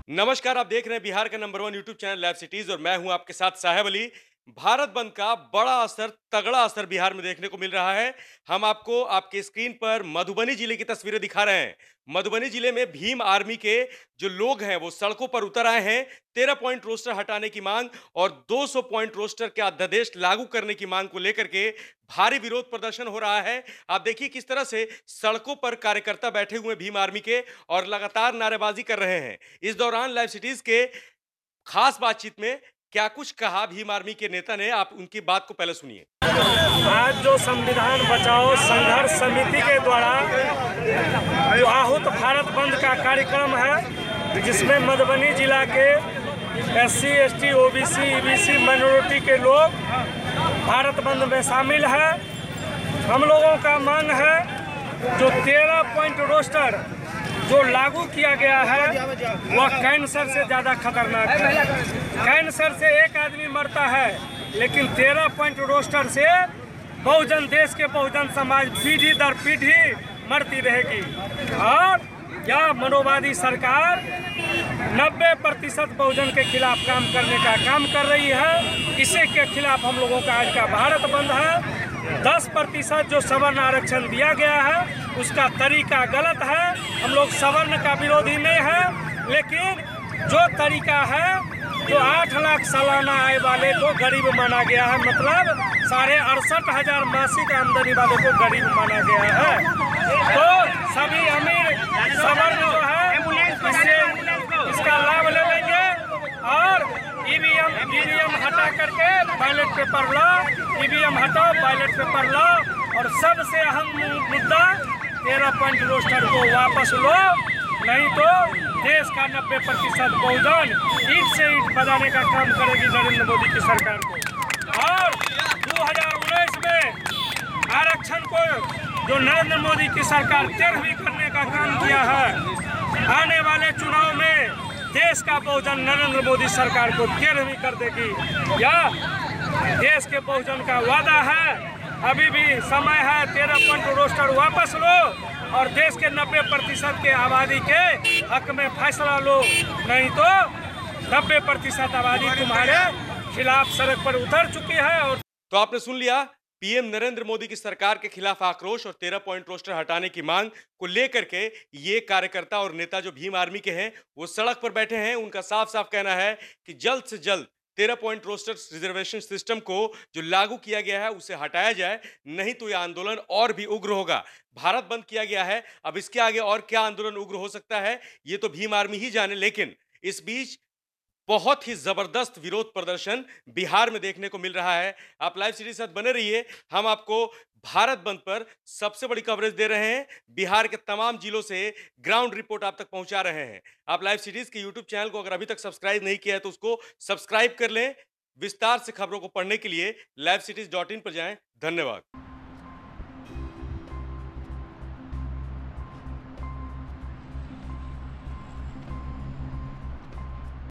नमस्कार, आप देख रहे हैं बिहार का नंबर 1 यूट्यूब चैनल लाइव सिटीज और मैं हूं आपके साथ साहेब अली। भारत बंद का बड़ा असर, तगड़ा असर बिहार में देखने को मिल रहा है। हम आपको आपके स्क्रीन पर मधुबनी जिले की तस्वीरें दिखा रहे हैं। मधुबनी जिले में भीम आर्मी के जो लोग हैं वो सड़कों पर उतर आए हैं। 13 पॉइंट रोस्टर हटाने की मांग और 200 पॉइंट रोस्टर के अध्यादेश लागू करने की मांग को लेकर के भारी विरोध प्रदर्शन हो रहा है। आप देखिए किस तरह से सड़कों पर कार्यकर्ता बैठे हुए भीम आर्मी के और लगातार नारेबाजी कर रहे हैं। इस दौरान लाइव सिटीज के खास बातचीत में क्या कुछ कहा भीम आर्मी के नेता ने, आप उनकी बात को पहले सुनिए। आज जो संविधान बचाओ संघर्ष समिति के द्वारा जो आहूत भारत बंद का कार्यक्रम है, जिसमें मधुबनी जिला के SC, ST, OBC, EBC minority के लोग भारत बंद में शामिल है। हम लोगों का मांग है जो 13 पॉइंट रोस्टर जो लागू किया गया है वह कैंसर से ज़्यादा खतरनाक है। कैंसर से एक आदमी मरता है, लेकिन 13 पॉइंट रोस्टर से बहुजन, देश के बहुजन समाज पीढ़ी दर पीढ़ी मरती रहेगी। और यह मनोवादी सरकार 90% बहुजन के खिलाफ काम करने का काम कर रही है। इसी के खिलाफ हम लोगों का आज का भारत बंद है। 10% जो सवर्ण आरक्षण दिया गया है उसका तरीका गलत है। हम लोग सवर्ण का विरोधी नहीं है, लेकिन जो तरीका है जो 8 लाख सालाना आय वाले को गरीब माना गया है, मतलब 68,500 मासिक आमदनी वाले को गरीब माना गया है। तो सभी अमीर सवर्ण जो है इसका लाभ ले लेंगे और ईवीएम हटा करके बैलेट पेपर लो, ईवीएम हटाओ बैलेट पेपर लो। और सबसे अहम मुद्दा 13 पॉइंट रोस्टर को वापस लो, नहीं तो देश का 90% बहुजन ईंट से ईंट बजाने का काम करेगी नरेंद्र मोदी की सरकार को। और 2019 में आरक्षण को जो नरेंद्र मोदी की सरकार 13वीं करने का काम किया है, आने वाले चुनाव में देश का बहुजन नरेंद्र मोदी सरकार को 13वीं कर देगी। यह देश के बहुजन का वादा है। अभी भी समय है, 13 पॉइंट रोस्टर वापस लो और देश के 90% के आबादी के हक में फैसला लो, नहीं तो 90% आबादी तुम्हारे खिलाफ सड़क पर उतर चुकी है। और तो आपने सुन लिया, पीएम नरेंद्र मोदी की सरकार के खिलाफ आक्रोश और 13 पॉइंट रोस्टर हटाने की मांग को लेकर के ये कार्यकर्ता और नेता जो भीम आर्मी के हैं वो सड़क पर बैठे हैं। उनका साफ साफ कहना है कि जल्द से जल्द 13 पॉइंट रोस्टर रिजर्वेशन सिस्टम को जो लागू किया गया है उसे हटाया जाए, नहीं तो यह आंदोलन और भी उग्र होगा। भारत बंद किया गया है, अब इसके आगे और क्या आंदोलन उग्र हो सकता है ये तो भीम आर्मी ही जाने। लेकिन इस बीच बहुत ही जबरदस्त विरोध प्रदर्शन बिहार में देखने को मिल रहा है। आप लाइव सीरीज के साथ बने रहिए, हम आपको भारत बंद पर सबसे बड़ी कवरेज दे रहे हैं। बिहार के तमाम जिलों से ग्राउंड रिपोर्ट आप तक पहुंचा रहे हैं। आप लाइव सीरीज के यूट्यूब चैनल को अगर अभी तक सब्सक्राइब नहीं किया है तो उसको सब्सक्राइब कर लें। विस्तार से खबरों को पढ़ने के लिए livecities.in पर जाएं। धन्यवाद।